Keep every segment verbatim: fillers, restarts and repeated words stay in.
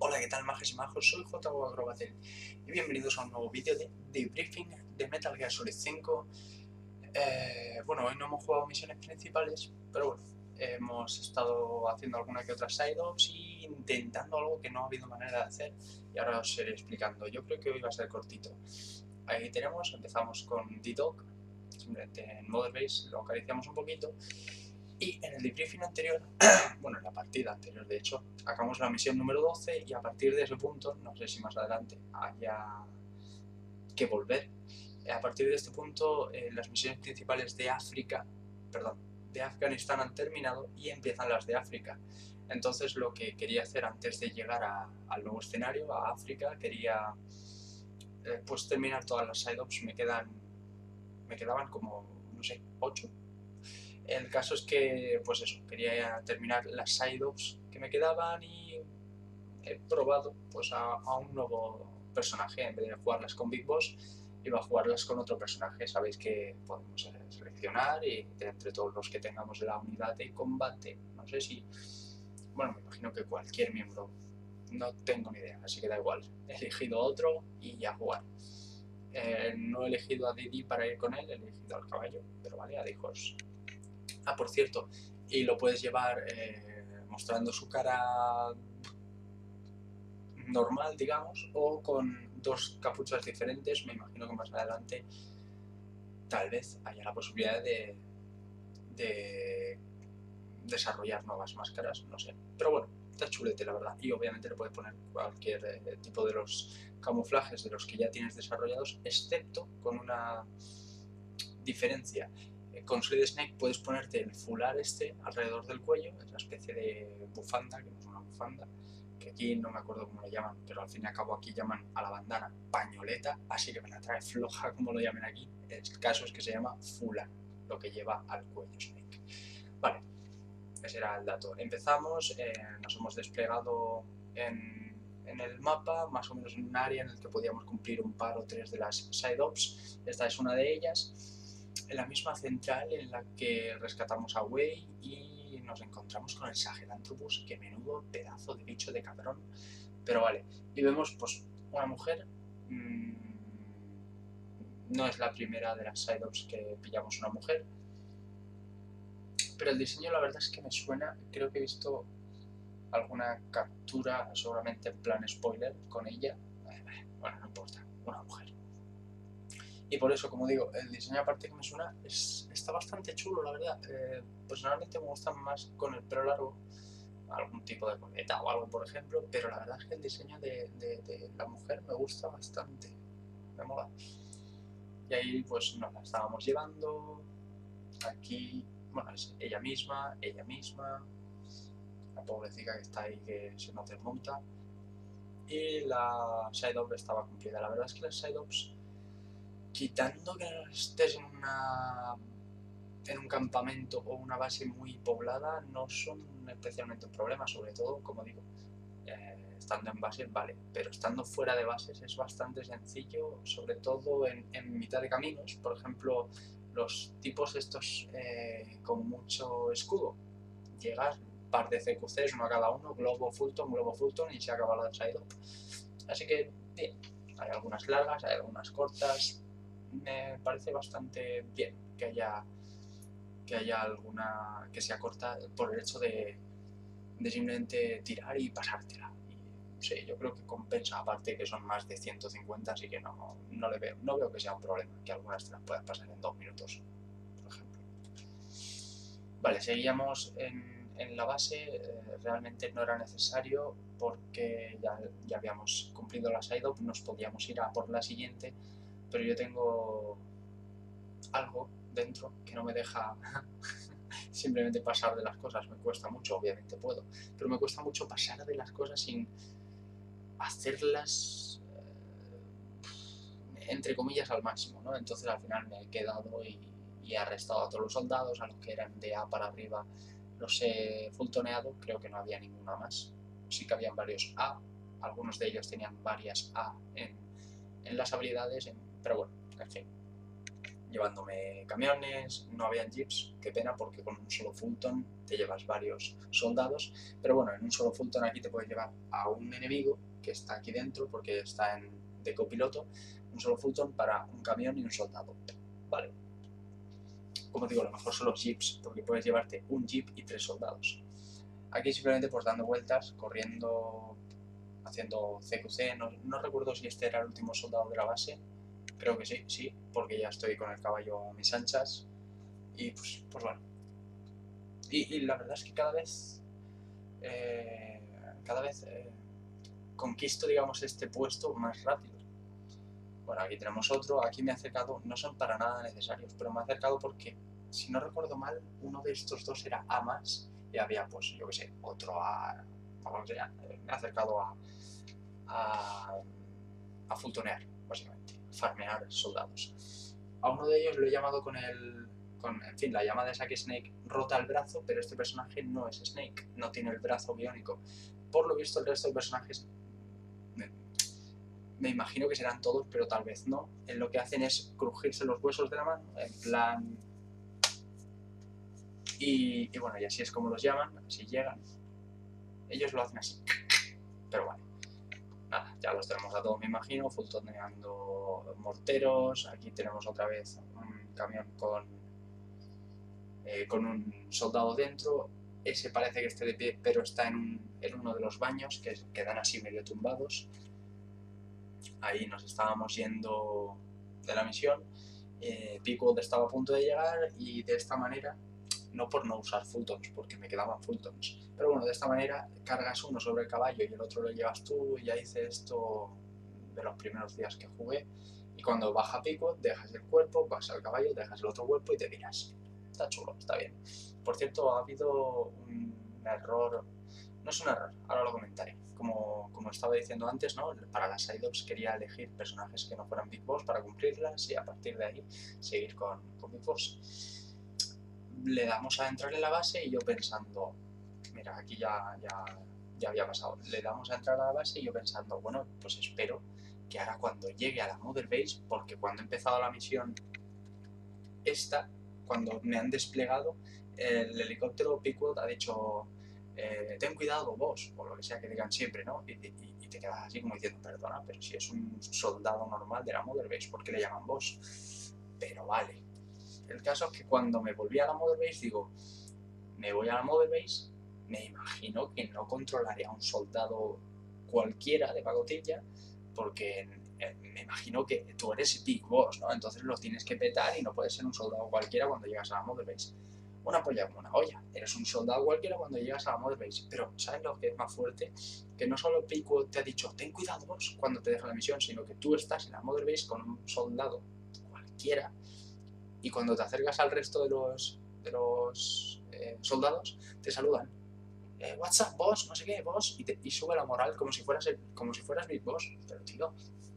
Hola, ¿qué tal, majes y majos? Soy J O Acrobatel y bienvenidos a un nuevo vídeo de debriefing de Metal Gear Solid cinco. Eh, bueno, hoy no hemos jugado misiones principales, pero bueno, hemos estado haciendo alguna que otra side-ops y intentando algo que no ha habido manera de hacer, y ahora os iré explicando. Yo creo que hoy va a ser cortito. Ahí tenemos, empezamos con D-Dog, simplemente en Mother Base, lo acariciamos un poquito. Y en el debriefing anterior, bueno, en la partida anterior de hecho, acabamos la misión número doce y a partir de ese punto, no sé si más adelante haya que volver, a partir de este punto eh, las misiones principales de África, perdón, de Afganistán han terminado y empiezan las de África. Entonces lo que quería hacer antes de llegar a, al nuevo escenario, a África, quería eh, pues terminar todas las side-ops. Me quedan, me quedaban como, no sé, ocho. El caso es que, pues eso, quería terminar las side-ops que me quedaban y he probado pues a, a un nuevo personaje. En vez de jugarlas con Big Boss, iba a jugarlas con otro personaje. Sabéis que podemos seleccionar y de entre todos los que tengamos la unidad de combate, no sé si, bueno, me imagino que cualquier miembro, no tengo ni idea, así que da igual. He elegido otro y ya jugar. Eh, no he elegido a Didi para ir con él, he elegido al caballo, pero vale, a hijos. Ah, por cierto, y lo puedes llevar eh, mostrando su cara normal, digamos, o con dos capuchas diferentes. Me imagino que más adelante tal vez haya la posibilidad de, de desarrollar nuevas máscaras, no sé. Pero bueno, está chulete, la verdad. Y obviamente le puedes poner cualquier eh, tipo de los camuflajes de los que ya tienes desarrollados, excepto con una diferencia. Con Solid Snake puedes ponerte el fular este alrededor del cuello, esa especie de bufanda, que no es una bufanda, que aquí no me acuerdo cómo lo llaman, pero al fin y al cabo aquí llaman a la bandana pañoleta, así que me la trae floja como lo llamen aquí. El caso es que se llama fular, lo que lleva al cuello Snake. Vale, ese era el dato. Empezamos, eh, nos hemos desplegado en, en el mapa, más o menos en un área en el que podíamos cumplir un par o tres de las side-ops. Esta es una de ellas. En la misma central en la que rescatamos a Wei y nos encontramos con el Sahelanthropus, que menudo pedazo de bicho de cabrón. Pero vale, y vemos pues una mujer. Mmm, no es la primera de las side-ops que pillamos una mujer, pero el diseño la verdad es que me suena. Creo que he visto alguna captura, seguramente en plan spoiler, con ella. Bueno, no importa, una mujer. Y por eso, como digo, el diseño aparte que me suena es, está bastante chulo, la verdad. Eh, personalmente me gustan más con el pelo largo, algún tipo de coleta o algo, por ejemplo, pero la verdad es que el diseño de, de, de la mujer me gusta bastante, me mola. Y ahí pues nos la estábamos llevando. Aquí, bueno, es ella misma, ella misma, la pobrecita que está ahí que se nos desmonta. Y la side-op estaba cumplida. La verdad es que las side-ops, quitando que no estés en una en un campamento o una base muy poblada, no son especialmente un problema, sobre todo, como digo, eh, estando en bases, vale, pero estando fuera de bases es bastante sencillo, sobre todo en, en mitad de caminos. Por ejemplo, los tipos estos eh, con mucho escudo, llegas, un par de C Q Cs, uno a cada uno, globo Fulton, globo Fulton, y se acaba la side-op. Así que, bien, hay algunas largas, hay algunas cortas. Me parece bastante bien que haya que haya alguna que sea corta por el hecho de, de simplemente tirar y pasártela. Y sí, yo creo que compensa, aparte que son más de ciento cincuenta, así que no, no le veo, no veo que sea un problema, que algunas te las puedas pasar en dos minutos, por ejemplo. Vale, seguíamos en, en la base. Eh, realmente no era necesario porque ya, ya habíamos cumplido la side-op, nos podíamos ir a por la siguiente, pero yo tengo algo dentro que no me deja simplemente pasar de las cosas. Me cuesta mucho, obviamente puedo, pero me cuesta mucho pasar de las cosas sin hacerlas eh, entre comillas al máximo, ¿no? Entonces al final me he quedado y, y he arrestado a todos los soldados, a los que eran de A para arriba los he fultoneado. Creo que no había ninguna más, sí que habían varios A, algunos de ellos tenían varias A en, en las habilidades, en, pero bueno, en fin. llevándome camiones, no habían jeeps, qué pena porque con un solo Fulton te llevas varios soldados, pero bueno, en un solo Fulton aquí te puedes llevar a un enemigo que está aquí dentro porque está en, de copiloto, un solo Fulton para un camión y un soldado, ¿vale? Como digo, lo mejor son los jeeps porque puedes llevarte un jeep y tres soldados. Aquí simplemente pues dando vueltas, corriendo, haciendo C Q C, no, no recuerdo si este era el último soldado de la base. Creo que sí, sí, porque ya estoy con el caballo a mis anchas. Y pues, pues bueno. Y, y la verdad es que cada vez. Eh, cada vez eh, conquisto, digamos, este puesto más rápido. Bueno, aquí tenemos otro. Aquí me he acercado. No son para nada necesarios, pero me he acercado porque, si no recuerdo mal, uno de estos dos era A más. Y había, pues, yo qué sé, otro A. O sea, me he acercado a. a. a fultonear, básicamente. Farmear soldados. A uno de ellos lo he llamado con el... Con, en fin, la llamada esa que Snake rota el brazo, pero este personaje no es Snake, no tiene el brazo biónico. Por lo visto el resto de personajes me, me imagino que serán todos, pero tal vez no. En lo que hacen es crujirse los huesos de la mano, en plan... Y, y bueno, y así es como los llaman, así llegan. Ellos lo hacen así. Pero vale. Nada, ya los tenemos a todos, me imagino, fultoneando morteros. Aquí tenemos otra vez un camión con, eh, con un soldado dentro. Ese parece que esté de pie, pero está en, un, en uno de los baños, que quedan así medio tumbados. Ahí nos estábamos yendo de la misión. Eh, Pequod estaba a punto de llegar y de esta manera, no por no usar Fultons, porque me quedaban Fultons, pero bueno, de esta manera cargas uno sobre el caballo y el otro lo llevas tú. Y ya hice esto de los primeros días que jugué. Y cuando baja Pequod, dejas el cuerpo, vas al caballo, dejas el otro cuerpo y te tiras. Está chulo, está bien. Por cierto, ha habido un error, no es un error, ahora lo comentaré. Como, como estaba diciendo antes, ¿no? Para las side-ops quería elegir personajes que no fueran Big Boss para cumplirlas y a partir de ahí seguir con, con Big Boss. Le damos a entrar en la base y yo pensando, mira, aquí ya, ya, ya había pasado, le damos a entrar a la base y yo pensando, bueno, pues espero que ahora cuando llegue a la Mother Base, porque cuando he empezado la misión esta, cuando me han desplegado, el helicóptero Pequod ha dicho, eh, ten cuidado vos, o lo que sea que digan siempre, ¿no? Y, y, y te quedas así como diciendo, perdona, pero si es un soldado normal de la Mother Base, ¿por qué le llaman vos? Pero vale. El caso es que cuando me volví a la Mother Base, digo, me voy a la Mother Base, me imagino que no controlaría a un soldado cualquiera de pacotilla, porque eh, me imagino que tú eres Big Boss, ¿no? Entonces lo tienes que petar y no puedes ser un soldado cualquiera cuando llegas a la Mother Base. Una polla como una olla, eres un soldado cualquiera cuando llegas a la Mother Base. Pero ¿sabes lo que es más fuerte? Que no solo Pequod te ha dicho, ten cuidado vos cuando te deja la misión, sino que tú estás en la Mother Base con un soldado cualquiera y cuando te acercas al resto de los, de los eh, soldados, te saludan. Eh, What's up, boss, no sé qué, boss, y, te, y sube la moral como si fueras el, como si fueras Big Boss. Pero tío,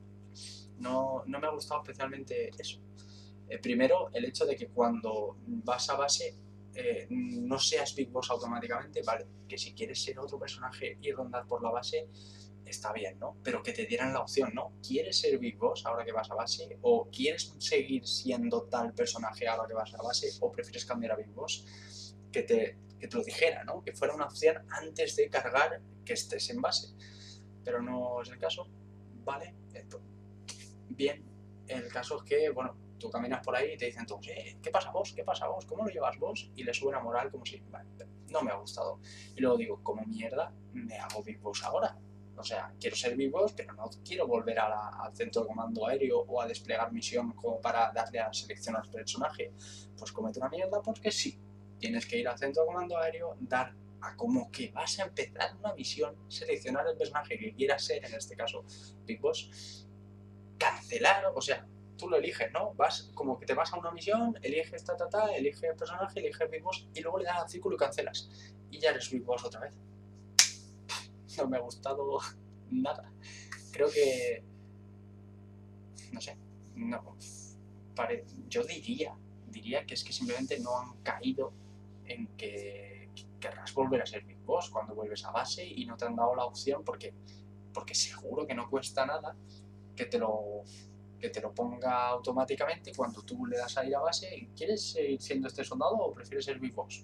no, no me ha gustado especialmente eso. Eh, primero, el hecho de que cuando vas a base eh, no seas Big Boss automáticamente, vale, que si quieres ser otro personaje y rondar por la base, está bien, ¿no? Pero que te dieran la opción, ¿no? ¿Quieres ser Big Boss ahora que vas a base? ¿O quieres seguir siendo tal personaje ahora que vas a base? ¿O prefieres cambiar a Big Boss? Que te, que te lo dijera, ¿no? Que fuera una opción antes de cargar que estés en base. Pero no es el caso, ¿vale? Bien, el caso es que, bueno, tú caminas por ahí y te dicen todos, eh, ¿qué pasa vos? ¿Qué pasa vos? ¿Cómo lo llevas vos? Y le sube la moral como si, vale, no me ha gustado. Y luego digo, ¿cómo mierda me hago Big Boss ahora? O sea, quiero ser Big Boss, pero no quiero volver a la, al centro de comando aéreo o a desplegar misión como para darle a seleccionar personaje. Pues comete una mierda porque sí. Tienes que ir al centro de comando aéreo, dar a como que vas a empezar una misión, seleccionar el personaje que quieras ser, en este caso Big Boss, cancelar, o sea, tú lo eliges, ¿no? Vas como que te vas a una misión, eliges ta ta ta, eliges el personaje, eliges Big Boss y luego le das al círculo y cancelas. Y ya eres Big Boss otra vez. No me ha gustado nada. Creo que... no sé. No, pare... Yo diría, diría que es que simplemente no han caído en que querrás volver a ser Big Boss cuando vuelves a base y no te han dado la opción porque, porque seguro que no cuesta nada que te lo que te lo ponga automáticamente cuando tú le das a ir a base. ¿Quieres seguir siendo este soldado o prefieres ser Big Boss?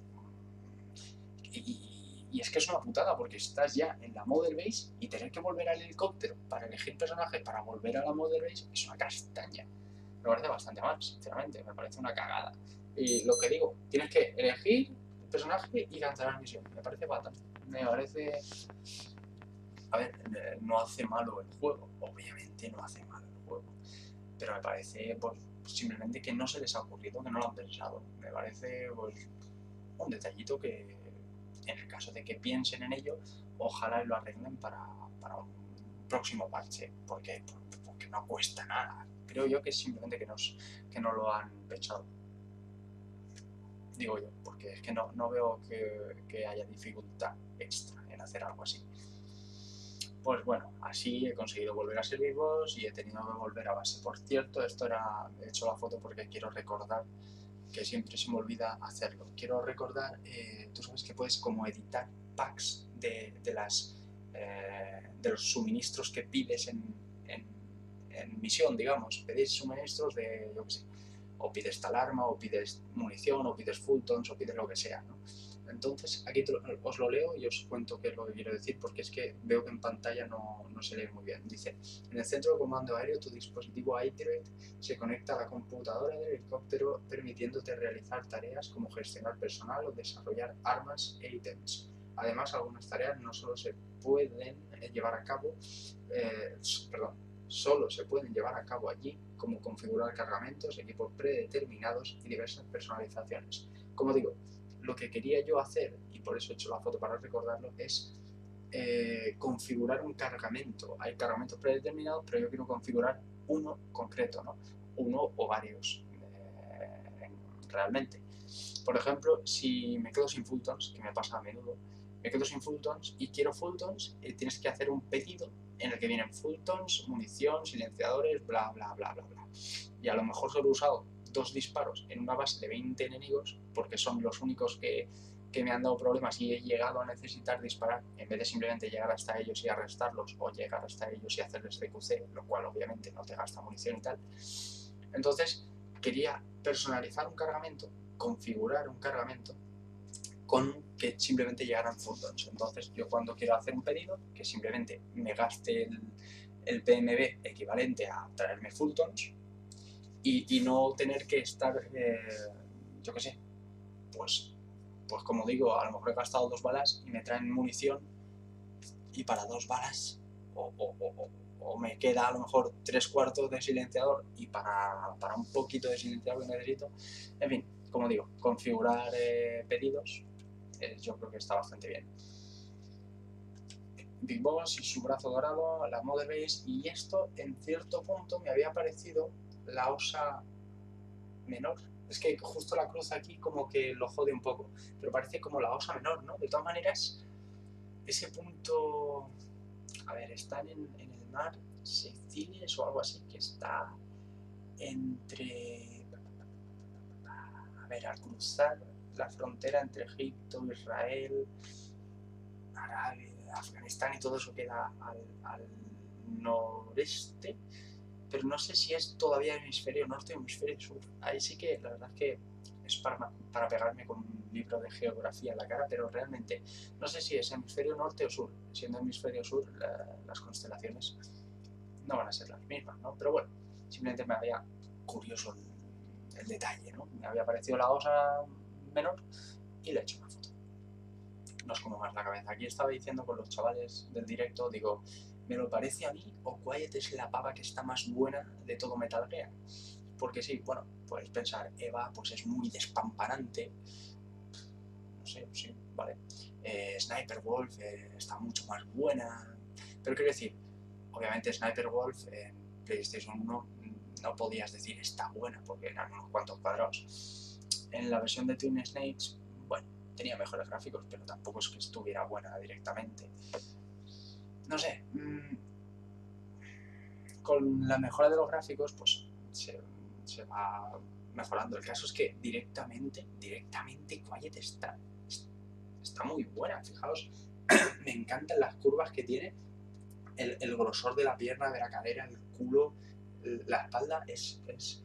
Y, y es que es una putada porque estás ya en la Mother Base y tener que volver al helicóptero para elegir personaje para volver a la Mother Base es una castaña. Me parece bastante mal, sinceramente, me parece una cagada. Y lo que digo, tienes que elegir el personaje y cancelar la misión. Me parece fatal. Me parece... A ver, no hace malo el juego, obviamente no hace malo el juego, pero me parece pues simplemente que no se les ha ocurrido, que no lo han pensado. Me parece pues un detallito que, en el caso de que piensen en ello, ojalá lo arreglen para, para un próximo parche, porque, porque no cuesta nada. Creo yo que es simplemente que, nos, que no lo han pensado. Digo yo, porque es que no, no veo que, que haya dificultad extra en hacer algo así. Pues bueno, así he conseguido volver a ser Big Boss y he tenido que volver a base. Por cierto, esto era, he hecho la foto porque quiero recordar que siempre se me olvida hacerlo. Quiero recordar, eh, tú sabes que puedes como editar packs de, de, las, eh, de los suministros que pides en, en, en misión, digamos. Pedís suministros de, yo qué sé, o pides tal arma, o pides munición, o pides fulltons, o pides lo que sea, ¿no? Entonces, aquí os lo leo y os cuento qué es lo que quiero decir, porque es que veo que en pantalla no, no se lee muy bien. Dice, en el centro de comando aéreo, tu dispositivo Iterate se conecta a la computadora del helicóptero, permitiéndote realizar tareas como gestionar personal o desarrollar armas e ítems. Además, algunas tareas no solo se pueden llevar a cabo, eh, perdón, solo se pueden llevar a cabo allí, como configurar cargamentos, equipos predeterminados y diversas personalizaciones. Como digo, lo que quería yo hacer, y por eso he hecho la foto para recordarlo, es eh, configurar un cargamento. Hay cargamentos predeterminados, pero yo quiero configurar uno concreto, ¿no? Uno o varios, eh, realmente. Por ejemplo, si me quedo sin fulltons, que me pasa a menudo, me quedo sin fulltons y quiero fulltons, eh, tienes que hacer un pedido en el que vienen fulltons, munición, silenciadores, bla, bla, bla, bla, bla. Y a lo mejor solo he usado dos disparos en una base de veinte enemigos, porque son los únicos que, que me han dado problemas y he llegado a necesitar disparar, en vez de simplemente llegar hasta ellos y arrestarlos, o llegar hasta ellos y hacerles C Q C, lo cual obviamente no te gasta munición y tal. Entonces, quería personalizar un cargamento, configurar un cargamento, con que simplemente llegaran fulltons. Entonces, yo cuando quiero hacer un pedido, que simplemente me gaste el, el P M B equivalente a traerme fulltons, Y, y no tener que estar, eh, yo qué sé, pues, pues como digo, a lo mejor he gastado dos balas y me traen munición y para dos balas o, o, o, o me queda a lo mejor tres cuartos de silenciador y para, para un poquito de silenciador que necesito. En fin, como digo, configurar eh, pedidos eh, yo creo que está bastante bien. Big Boss y su brazo dorado, la Mother Base, y esto en cierto punto me había parecido la osa menor. Es que justo la cruz aquí como que lo jode un poco, pero parece como la osa menor, ¿no? De todas maneras, ese punto... A ver, están en, en el mar Seychelles o algo así, que está entre... A ver, al cruzar la frontera entre Egipto, Israel, Arabia, Afganistán y todo eso queda al, al noreste, pero no sé si es todavía hemisferio norte o hemisferio sur. Ahí sí que la verdad es que es para, para pegarme con un libro de geografía en la cara, pero realmente no sé si es hemisferio norte o sur. Siendo hemisferio sur, la, las constelaciones no van a ser las mismas, ¿no? Pero bueno, simplemente me había curioso el, el detalle, ¿no? Me había parecido la osa menor y le he hecho una foto. No es como más la cabeza. Aquí estaba diciendo con los chavales del directo, digo, ¿me lo parece a mí o Quiet es la pava que está más buena de todo Metal Gear? Porque sí, bueno, puedes pensar, Eva pues es muy despampanante, no sé, sí, vale. Eh, Sniper Wolf eh, está mucho más buena, pero quiero decir, obviamente Sniper Wolf en PlayStation uno no podías decir está buena porque eran unos cuantos cuadrados. En la versión de Twin Snakes, bueno, tenía mejores gráficos, pero tampoco es que estuviera buena directamente. No sé, mmm, con la mejora de los gráficos, pues se, se va mejorando. El caso es que directamente, directamente Quiet está, está muy buena, fijaos, me encantan las curvas que tiene, el, el grosor de la pierna, de la cadera, el culo, la espalda es, es,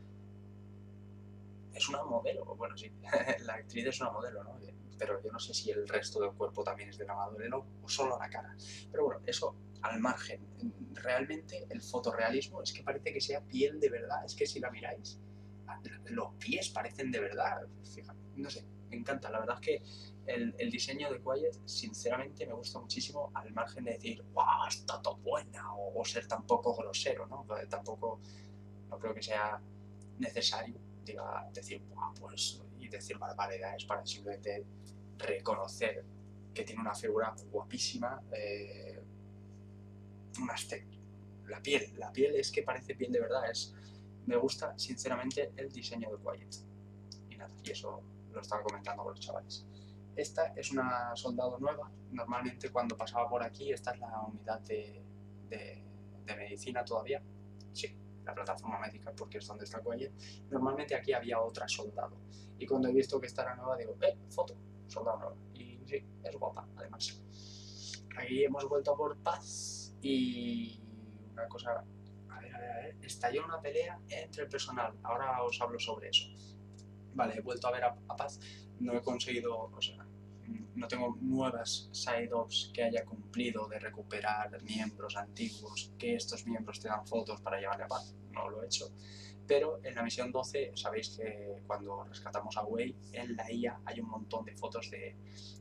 es una modelo, bueno, sí, la actriz es una modelo, ¿no? Pero yo no sé si el resto del cuerpo también es de la modelo o solo la cara. Pero bueno, eso al margen. Realmente el fotorrealismo es que parece que sea piel de verdad, es que si la miráis, los pies parecen de verdad, fíjate, no sé, me encanta, la verdad es que el, el diseño de Quiet, sinceramente, me gusta muchísimo, al margen de decir, ¡wow, está tan buena! O, o ser tan poco grosero, ¿no? Porque tampoco, no creo que sea necesario, diga, decir, ¡wow! Pues, y decir barbaridades para simplemente reconocer que tiene una figura guapísima, eh, una la piel, la piel es que parece piel de verdad, es, me gusta sinceramente el diseño de Quiet. Y nada, y eso lo estaba comentando con los chavales. Esta es una soldado nueva, normalmente cuando pasaba por aquí, esta es la unidad de, de, de medicina todavía, sí, la plataforma médica, porque es donde está Quiet. Normalmente aquí había otra soldado, y cuando he visto que esta era nueva, digo, eh, foto, soldado nueva, y sí, es guapa, además. Aquí hemos vuelto a por Paz, y una cosa, a ver, a ver, a ver, estalló una pelea entre el personal, ahora os hablo sobre eso. Vale, he vuelto a ver a, a Paz, no he conseguido, o sea, no tengo nuevas side-ops que haya cumplido de recuperar miembros antiguos, que estos miembros te dan fotos para llevarle a Paz, no lo he hecho. Pero en la misión doce, sabéis que cuando rescatamos a Wei, en la I A hay un montón de fotos de,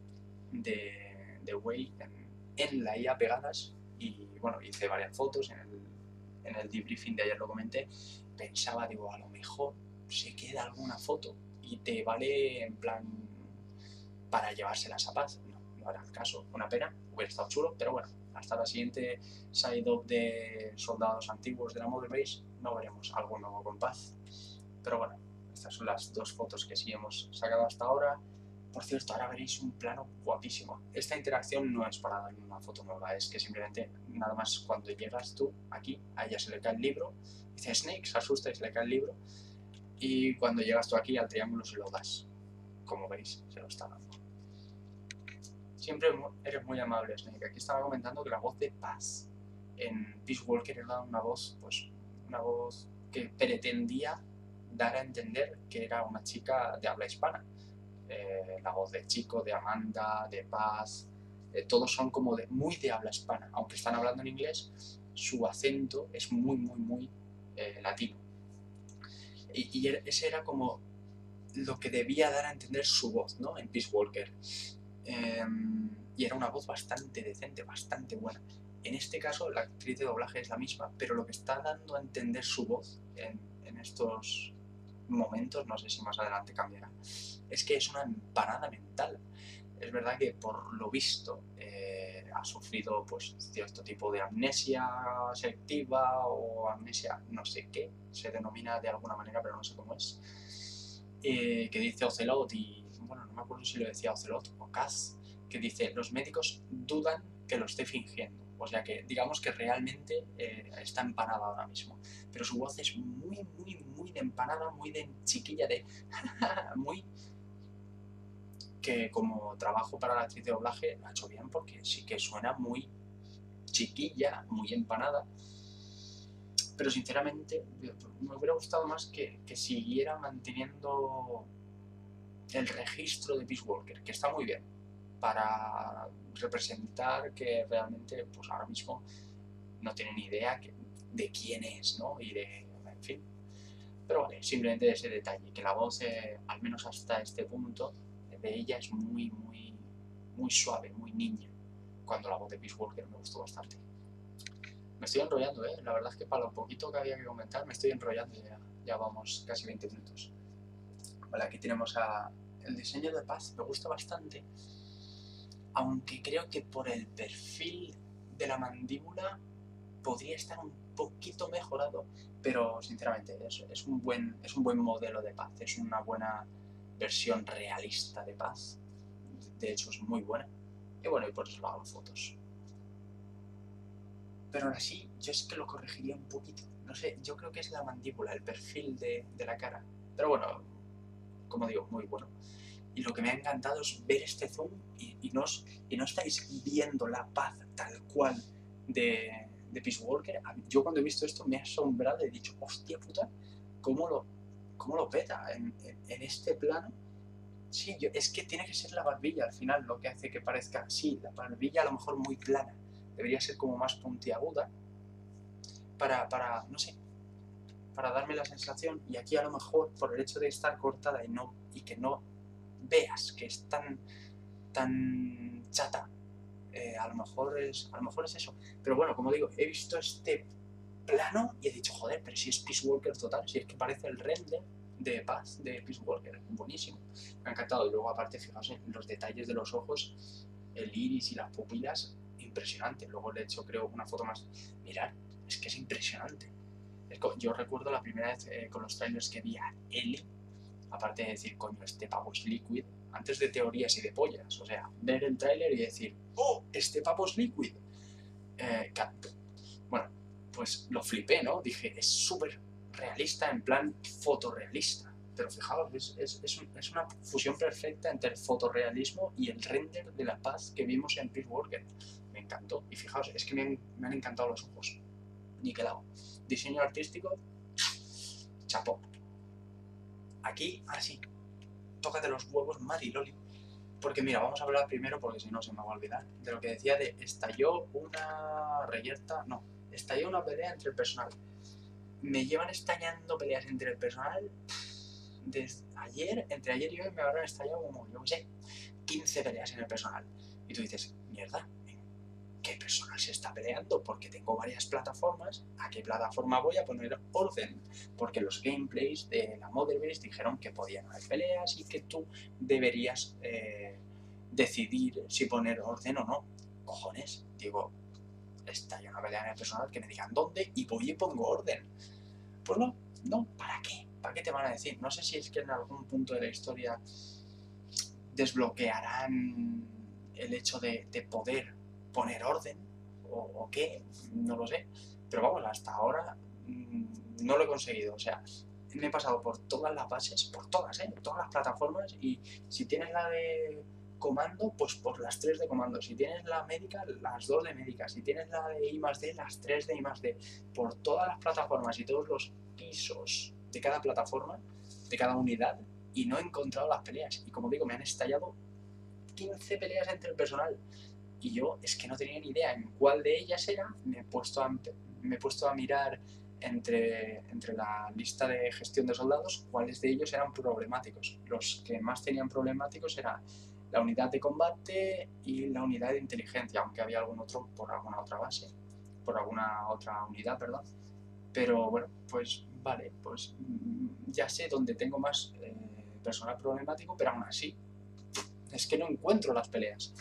de, de Wei en, en la I A pegadas, y bueno, hice varias fotos, en el, en el debriefing de ayer lo comenté, pensaba, digo, a lo mejor se queda alguna foto y te vale en plan para llevárselas a Paz. No, no era el caso, una pena, hubiera estado chulo, pero bueno, hasta la siguiente side-up de soldados antiguos de la Mother Base no veremos algo nuevo con Paz. Pero bueno, estas son las dos fotos que sí hemos sacado hasta ahora. Por cierto, ahora veréis un plano guapísimo. Esta interacción no es para darle una foto nueva, es que simplemente nada más cuando llegas tú aquí, a ella se le cae el libro, dice Snake, se asusta y se le cae el libro, y cuando llegas tú aquí al triángulo se lo das. Como veis, se lo está dando. Siempre eres muy amable, Snake. Aquí estaba comentando que la voz de Paz en Peace Walker era una voz, pues, una voz que pretendía dar a entender que era una chica de habla hispana. Eh, la voz de Chico, de Amanda, de Paz, eh, todos son como de, muy de habla hispana. Aunque están hablando en inglés, su acento es muy, muy, muy eh, latino. Y, y ese era como lo que debía dar a entender su voz, ¿no? En Peace Walker. Eh, y era una voz bastante decente, bastante buena. En este caso, la actriz de doblaje es la misma, pero lo que está dando a entender su voz en, en estos momentos, no sé si más adelante cambiará, es que es una empanada mental. Es verdad que por lo visto eh, ha sufrido pues cierto tipo de amnesia selectiva o amnesia no sé qué, se denomina de alguna manera, pero no sé cómo es, eh, que dice Ocelot, y bueno, no me acuerdo si lo decía Ocelot o Kaz, que dice, los médicos dudan que lo esté fingiendo. O sea que digamos que realmente eh, está empanada ahora mismo. Pero su voz es muy, muy, muy de empanada, muy de chiquilla, de... muy... que como trabajo para la actriz de doblaje lo ha hecho bien, porque sí que suena muy chiquilla, muy empanada. Pero sinceramente me hubiera gustado más que, que siguiera manteniendo el registro de Peace Walker, que está muy bien, para representar que realmente pues ahora mismo no tienen ni idea que, de quién es, ¿no? Y de, en fin. Pero vale, simplemente ese detalle, que la voz, eh, al menos hasta este punto, de ella es muy, muy, muy suave, muy niña, cuando la voz de Peace Walker me gustó bastante. Me estoy enrollando, ¿eh? La verdad es que para lo poquito que había que comentar me estoy enrollando y ya, ya vamos casi veinte minutos. Vale, aquí tenemos a... El diseño de Paz me gusta bastante, aunque creo que por el perfil de la mandíbula podría estar un poquito mejorado, pero sinceramente es, es, un buen, es un buen modelo de Paz, es una buena versión realista de Paz, de hecho es muy buena, y bueno, y por eso lo hago fotos. Pero aún así, yo es que lo corregiría un poquito, no sé, yo creo que es la mandíbula, el perfil de, de la cara, pero bueno, como digo, muy bueno. Y lo que me ha encantado es ver este zoom y, y, no, y no estáis viendo la Paz tal cual de, de Peace Walker, yo cuando he visto esto me he asombrado y he dicho, hostia puta, ¿cómo lo, cómo lo peta en, en, en este plano? Sí, yo, es que tiene que ser la barbilla al final lo que hace que parezca, sí, la barbilla a lo mejor muy plana, debería ser como más puntiaguda para, para no sé, para darme la sensación, y aquí a lo mejor por el hecho de estar cortada y, no, y que no veas que es tan, tan chata, eh, a, lo mejor es, a lo mejor es eso. Pero bueno, como digo, he visto este plano y he dicho, joder, pero si es Peace Walker total, si es que parece el render de Paz de Peace Walker, buenísimo, me ha encantado. Y luego aparte, fijaos en los detalles de los ojos, el iris y las pupilas, impresionante. Luego le he hecho, creo, una foto más. Mirad, es que es impresionante. Yo recuerdo la primera vez eh, con los trailers que vi a Ellie, aparte de decir, coño, este pavo es Liquid, antes de teorías y de pollas, o sea, ver el trailer y decir, oh, este pavo es Liquid. Eh, bueno, pues lo flipé, ¿no? Dije, es súper realista, en plan fotorrealista. Pero fijaos, es, es, es, un, es una fusión perfecta entre el fotorrealismo y el render de la paz que vimos en Peace Walker. Me encantó. Y fijaos, es que me han, me han encantado los ojos. Niquelado. Diseño artístico, chapó. Aquí, así, tócate los huevos, Mariloli. Porque mira, vamos a hablar primero, porque si no se me va a olvidar, de lo que decía de estalló una reyerta, no, estalló una pelea entre el personal. Me llevan estallando peleas entre el personal desde ayer, entre ayer y hoy me habrán estallado como, yo qué sé, quince peleas en el personal. Y tú dices, mierda, ¿qué personal se está peleando? Porque tengo varias plataformas, ¿a qué plataforma voy a poner orden? Porque los gameplays de la Mother Base dijeron que podían haber peleas y que tú deberías eh, decidir si poner orden o no. Cojones, digo, está ya una pelea en el personal, que me digan dónde y voy y pongo orden. Pues no, no, ¿para qué? ¿Para qué te van a decir? No sé si es que en algún punto de la historia desbloquearán el hecho de, de poder poner orden o, o qué, no lo sé, pero vamos, hasta ahora mmm, no lo he conseguido. O sea, me he pasado por todas las bases, por todas, ¿eh? Todas las plataformas, y si tienes la de comando, pues por las tres de comando, si tienes la médica, las dos de médica, si tienes la de I más D, las tres de I más D, por todas las plataformas y todos los pisos de cada plataforma, de cada unidad, y no he encontrado las peleas. Y como digo, me han estallado quince peleas entre el personal. Y yo es que no tenía ni idea en cuál de ellas era. Me he puesto a, me he puesto a mirar entre, entre la lista de gestión de soldados cuáles de ellos eran problemáticos. Los que más tenían problemáticos eran la unidad de combate y la unidad de inteligencia, aunque había algún otro por alguna otra base, por alguna otra unidad, perdón. Pero bueno, pues vale, pues ya sé dónde tengo más eh, personal problemático, pero aún así es que no encuentro las peleas.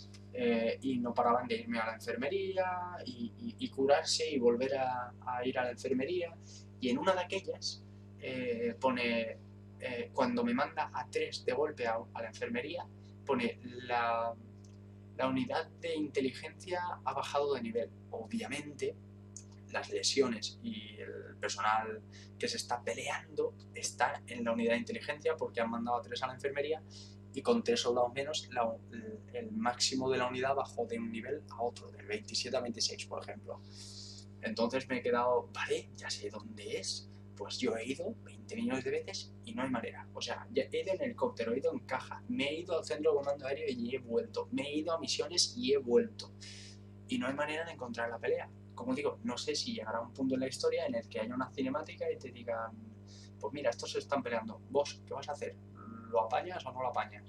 Eh, y no paraban de irme a la enfermería y, y, y curarse y volver a, a ir a la enfermería. Y en una de aquellas eh, pone, eh, cuando me manda a tres de golpe a, a la enfermería, pone la, la unidad de inteligencia ha bajado de nivel. Obviamente las lesiones y el personal que se está peleando está en la unidad de inteligencia porque han mandado a tres a la enfermería, y con tres soldados menos la, el, el máximo de la unidad bajó de un nivel a otro, del veintisiete a veintiséis, por ejemplo. Entonces me he quedado, vale, ya sé dónde es. Pues yo he ido veinte millones de veces y no hay manera. O sea, he ido en helicóptero, he ido en caja, me he ido al centro de comando aéreo y he vuelto, me he ido a misiones y he vuelto. Y no hay manera de encontrar la pelea. Como digo, no sé si llegará un punto en la historia en el que haya una cinemática y te digan, pues mira, estos se están peleando, vos, ¿qué vas a hacer? ¿Lo apañas o no lo apañas?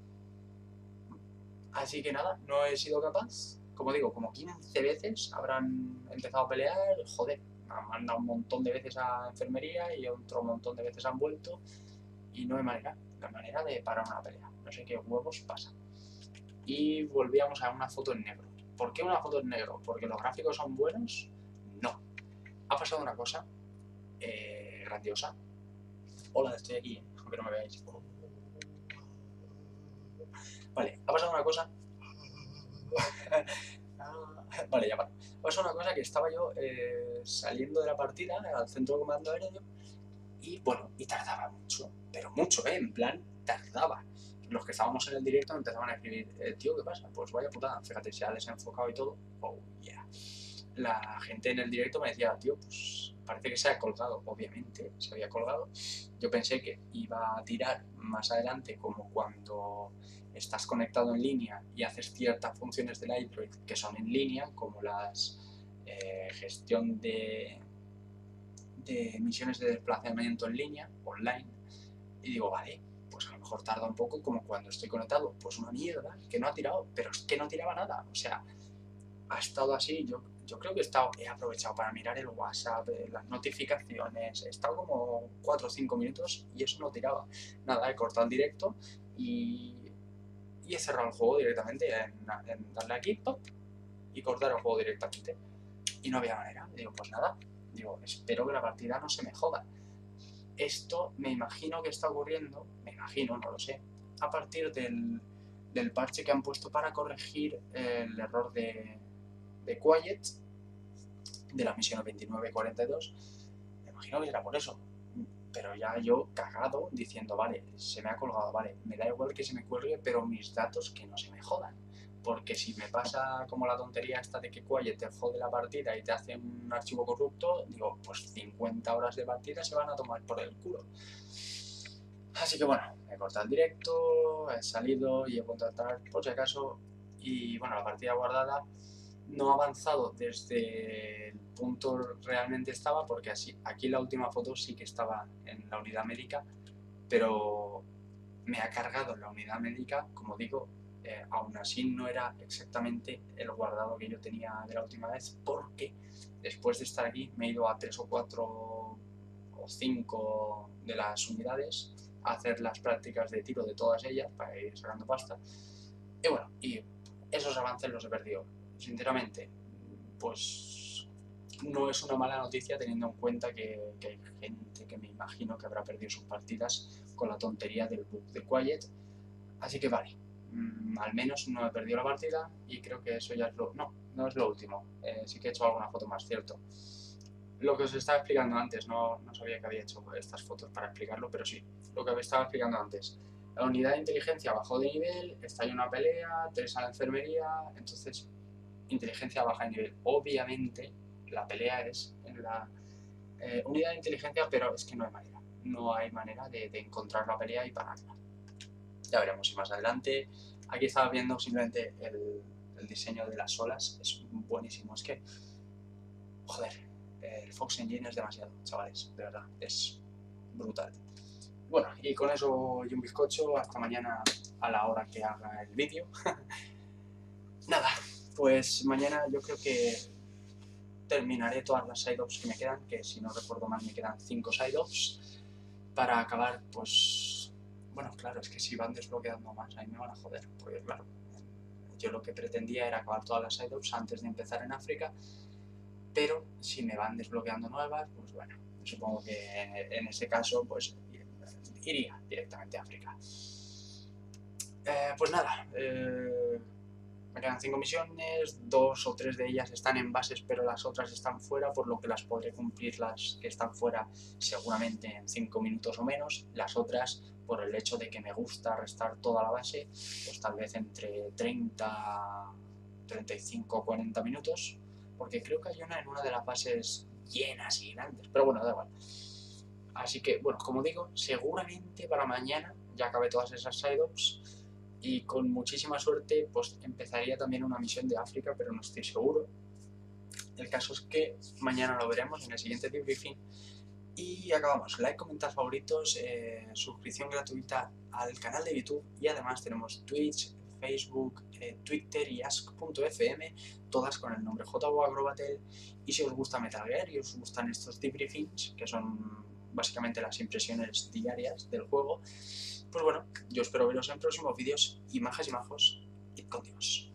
Así que nada, no he sido capaz. Como digo, como quince veces habrán empezado a pelear, joder, han mandado un montón de veces a enfermería y otro montón de veces han vuelto, y no hay manera, no hay manera de parar una pelea. No sé qué huevos pasa. Y volvíamos a una foto en negro. ¿Por qué una foto en negro? ¿Porque los gráficos son buenos? No. Ha pasado una cosa eh, grandiosa. Hola, estoy aquí, aunque no me veáis. Vale, ha pasado una cosa. Vale, ya va. Ha pasado una cosa que estaba yo eh, saliendo de la partida al centro de comando aéreo y bueno, y tardaba mucho, pero mucho, ¿eh? En plan, tardaba. Los que estábamos en el directo empezaban a escribir, eh, tío, ¿qué pasa? Pues vaya putada, fíjate, se ha desenfocado y todo. Oh, yeah. la gente en el directo me decía, tío, pues parece que se ha colgado. Obviamente se había colgado. Yo pensé que iba a tirar más adelante, como cuando estás conectado en línea y haces ciertas funciones del iDroid que son en línea, como las eh, gestión de, de misiones de desplazamiento en línea, online. Y digo, vale, pues a lo mejor tarda un poco, como cuando estoy conectado. Pues una mierda, que no ha tirado, pero es que no tiraba nada. O sea, ha estado así. Yo, yo creo que he, estado, he aprovechado para mirar el WhatsApp, las notificaciones. He estado como cuatro o cinco minutos y eso no tiraba. Nada, he cortado el directo y, y he cerrado el juego directamente en, en darle aquí, pop, y cortar el juego directamente. Y no había manera. Digo, pues nada. Digo, espero que la partida no se me joda. Esto me imagino que está ocurriendo, me imagino, no lo sé, a partir del, del parche que han puesto para corregir el error de, de Quiet, de la misión veintinueve cuarenta y dos. Me imagino que será por eso. Pero ya yo cagado diciendo, vale, se me ha colgado, vale, me da igual que se me cuelgue, pero mis datos que no se me jodan. Porque si me pasa como la tontería esta de que Quiet te jode la partida y te hace un archivo corrupto, digo, pues cincuenta horas de partida se van a tomar por el culo. Así que bueno, he cortado el directo, he salido y he vuelto a entrar por si acaso. Y bueno, la partida guardada no ha avanzado desde el punto realmente estaba, porque así, aquí la última foto sí que estaba en la unidad médica, pero me ha cargado en la unidad médica, como digo, eh, aún así no era exactamente el guardado que yo tenía de la última vez, porque después de estar aquí me he ido a tres o cuatro o cinco de las unidades a hacer las prácticas de tiro de todas ellas para ir sacando pasta. Y bueno, y esos avances los he perdido. Sinceramente, pues no es una mala noticia teniendo en cuenta que, que hay gente que me imagino que habrá perdido sus partidas con la tontería del bug de Quiet. Así que vale, mmm, al menos no he perdido la partida y creo que eso ya es lo... No, no es lo último. Eh, sí que he hecho alguna foto más, cierto. Lo que os estaba explicando antes, no, no sabía que había hecho estas fotos para explicarlo, pero sí, lo que os estaba explicando antes. La unidad de inteligencia bajó de nivel, estalló una pelea, tres a la enfermería, entonces inteligencia baja de nivel. Obviamente la pelea es en la eh, unidad de inteligencia, pero es que no hay manera. No hay manera de, de encontrar la pelea y pararla. Ya veremos si más adelante. Aquí estaba viendo simplemente el, el diseño de las olas, es buenísimo. Es que, joder, el Fox Engine es demasiado, chavales, de verdad, es brutal. Bueno, y con eso y un bizcocho, hasta mañana a la hora que haga el vídeo. Nada, pues mañana yo creo que terminaré todas las side-ops que me quedan, que si no recuerdo mal me quedan cinco side-ops, para acabar, pues... Bueno, claro, es que si van desbloqueando más, ahí me van a joder, porque claro, yo lo que pretendía era acabar todas las side-ops antes de empezar en África, pero si me van desbloqueando nuevas, pues bueno, supongo que en ese caso, pues iría directamente a África. Eh, pues nada, eh, me quedan cinco misiones, dos o tres de ellas están en bases, pero las otras están fuera, por lo que las podré cumplir las que están fuera seguramente en cinco minutos o menos. Las otras, por el hecho de que me gusta restar toda la base, pues tal vez entre treinta, treinta y cinco o cuarenta minutos, porque creo que hay una en una de las bases llenas y grandes, pero bueno, da igual. Así que, bueno, como digo, seguramente para mañana ya acabé todas esas side-ops y con muchísima suerte pues empezaría también una misión de África, pero no estoy seguro. El caso es que mañana lo veremos en el siguiente debriefing y acabamos. Like, comentar, favoritos, eh, suscripción gratuita al canal de YouTube y además tenemos Twitch, Facebook, eh, Twitter y ask punto f m, todas con el nombre J O Acrobatel. Y si os gusta Metal Gear y os gustan estos debriefings, que son básicamente las impresiones diarias del juego, pues bueno, yo espero veros en próximos vídeos y majas y majos, id con Dios.